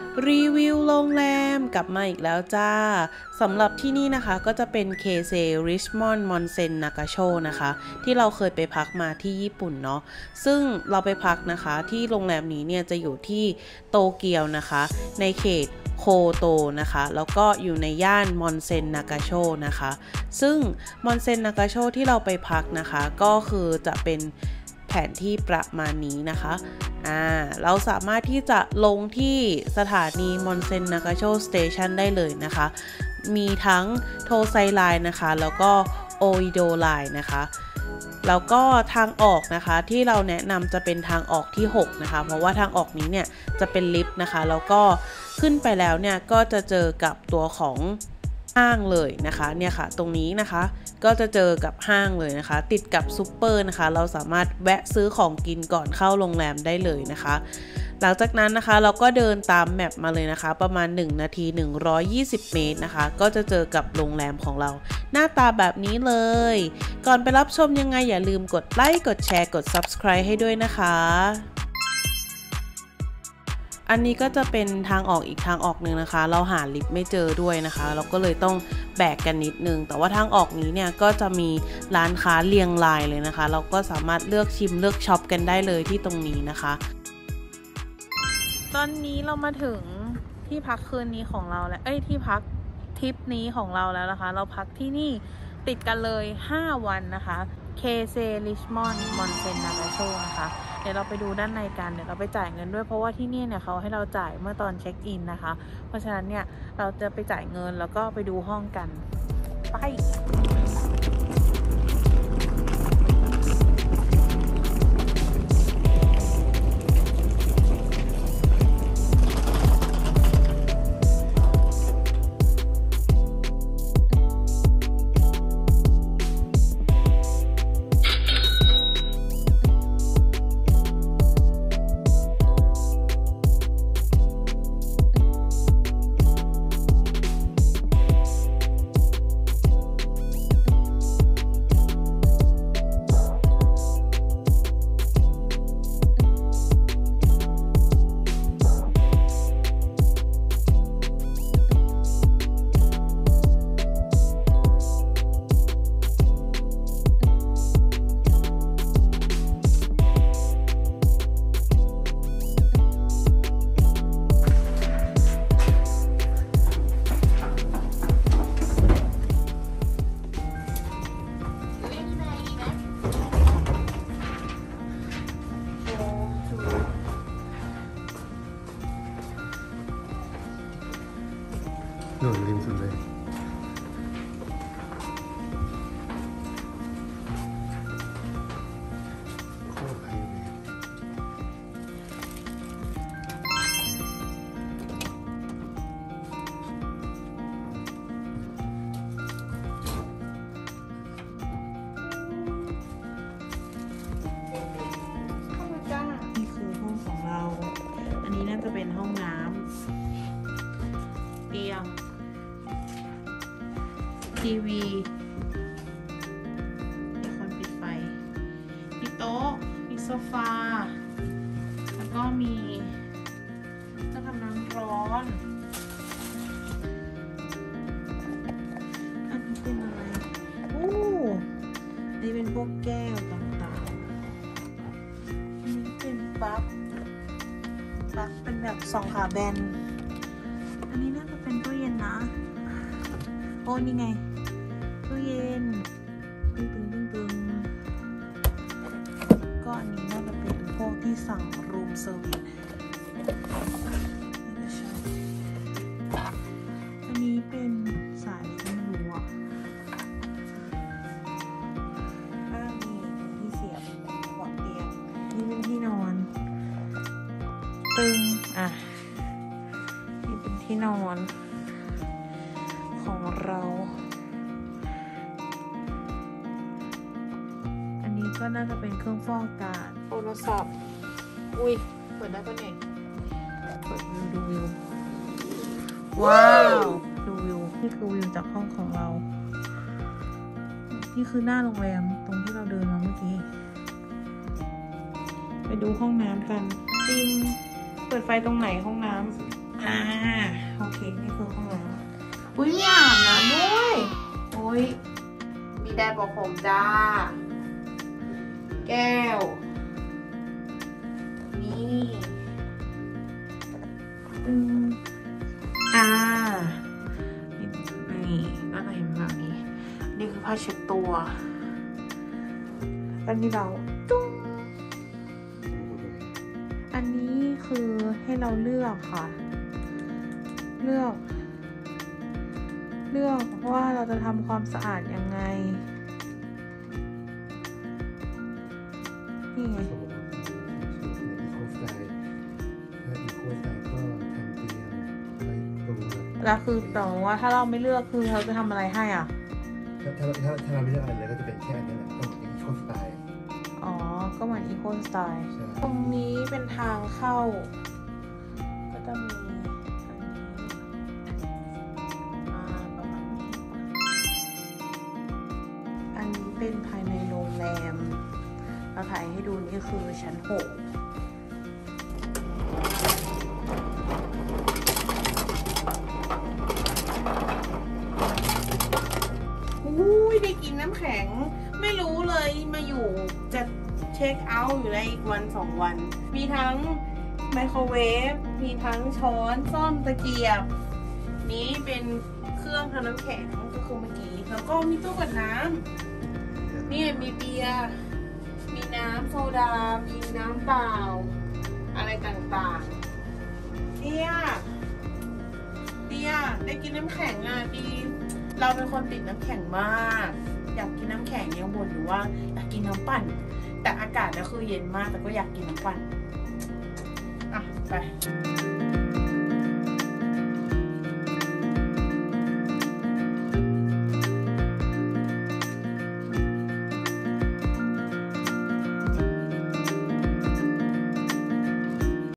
รีวิวโรงแรมกลับมาอีกแล้วจ้าสำหรับที่นี่นะคะก็จะเป็นเคเซริชมอนด์มอนเซ็นนากาโชนะคะที่เราเคยไปพักมาที่ญี่ปุ่นเนาะซึ่งเราไปพักนะคะที่โรงแรมนี้เนี่ยจะอยู่ที่โตเกียวนะคะในเขตโคโตนะคะแล้วก็อยู่ในย่านมอนเซ็นนากาโชนะคะซึ่งมอนเซ็นนากาโชที่เราไปพักนะคะก็คือจะเป็นแผนที่ประมาณนี้นะคะเราสามารถที่จะลงที่สถานีมอนเซ็นนากาโชสเตชันได้เลยนะคะมีทั้งโทไซไลน์นะคะแล้วก็โออิโดไลน์นะคะแล้วก็ทางออกนะคะที่เราแนะนำจะเป็นทางออกที่6นะคะเพราะว่าทางออกนี้เนี่ยจะเป็นลิฟต์นะคะแล้วก็ขึ้นไปแล้วเนี่ยก็จะเจอกับตัวของห้างเลยนะคะเนี่ยค่ะตรงนี้นะคะก็จะเจอกับห้างเลยนะคะติดกับซูเปอร์นะคะเราสามารถแวะซื้อของกินก่อนเข้าโรงแรมได้เลยนะคะหลังจากนั้นนะคะเราก็เดินตามแมปมาเลยนะคะประมาณ1นาที120 เมตรนะคะก็จะเจอกับโรงแรมของเราหน้าตาแบบนี้เลยก่อนไปรับชมยังไงอย่าลืมกดไลค์กดแชร์กด Subscribe ให้ด้วยนะคะอันนี้ก็จะเป็นทางออกอีกทางออกหนึ่งนะคะเราหาลิฟต์ไม่เจอด้วยนะคะเราก็เลยต้องแบกกันนิดนึงแต่ว่าทางออกนี้เนี่ยก็จะมีร้านค้าเรียงรายเลยนะคะเราก็สามารถเลือกชิมเลือกช็อปกันได้เลยที่ตรงนี้นะคะตอนนี้เรามาถึงที่พักคืนนี้ของเราแล้วที่พักทริปนี้ของเราแล้วนะคะเราพักที่นี่ติดกันเลย5วันนะคะเคเซริชมอนด์มอนเซ็นนากาโชนะคะเดี๋ยวเราไปดูด้านในกันเดี๋ยวเราไปจ่ายเงินด้วยเพราะว่าที่นี่เนี่ยเขาให้เราจ่ายเมื่อตอนเช็คอินนะคะเพราะฉะนั้นเนี่ยเราจะไปจ่ายเงินแล้วก็ไปดูห้องกันไปหนุนริมสุดเลยโคตรไฮเวย์นี่คือห้องของเราอันนี้น่าจะเป็นห้องน้ำเตียงทีวีมีคนปิดไฟมีโต๊ะมีโซฟาแล้วก็มีเครื่องทำน้ำร้อนอันนี้เป็นอะไรอันนี้เป็นพวกแก้วต่างๆอันนี้เป็นปลั๊กเป็นแบบ2 ขาแบนอันนี้น่าจะเป็นตู้เย็นนะโอ้นี่ไงตู้เย็นตึงก็อันนี้น่าจะเป็นพวกที่สั่งรูมเซอร์วิสอันนี้เป็นสายอะไรไม่รู้อ่ะมีที่เสียบหัวเตียงนี่เป็นที่นอนนี่เป็นที่นอนของเราอันนี้ก็น่าจะเป็นเครื่องฟอกอากาศโทรศัพท์เปิดได้ปะเนี่ยเปิดดูวิวว้าวดูวิวนี่คือวิวจากห้องของเรานี่คือหน้าโรงแรมตรงที่เราเดินมาเมื่อกี้ไปดูห้องน้ำกันจริงเปิดไฟตรงไหนห้องน้ำอุ้ยมีอาบน้ำด้วยโอ้ยมีแดร์บอกผมจ้าแก้วนี่นี่ก็จะเห็นแบบนี้นี่คือผ้าเช็ดตัวอันนี้เราจุ้งอันนี้คือให้เราเลือกค่ะเลือกว่าเราจะทำความสะอาดยังไงนี่ไงแล้วคือแต่ว่าถ้าเราไม่เลือกคือเขาจะทำอะไรให้อ่ะถ้าเราไม่เลือกอะไรเลยก็จะเป็นแค่นี้แหละก็เหมือนอีโคสไตล์อ๋อก็เหมือนอีโคสไตล์ตรงนี้เป็นทางเข้าก็จะมีอันนี้เป็นภายในโรงแรมเราถ่ายให้ดูนี่คือชั้น6ได้กินน้ำแข็งไม่รู้เลยมาอยู่จะเช็คเอาท์อยู่ในอีกวัน2 วันมีทั้งไมโครเวฟมีทั้งช้อนส้อมตะเกียบนี้เป็นเครื่องทำน้ำแข็งก็คือเมื่อกี้แล้วก็มีตู้กดน้ำนี่มีเบียร์มีน้ำโซดามีน้ำเปล่าอะไรต่างๆเนี่ยได้กินน้ำแข็งอ่ะดีเราเป็นคนติดน้ำแข็งมากอยากกินน้ำแข็งยังบ่นอยู่ว่าอยากกินน้ำปั่นแต่อากาศก็คือเย็นมากแต่ก็อยากกินน้ำปั่นอ่ะไป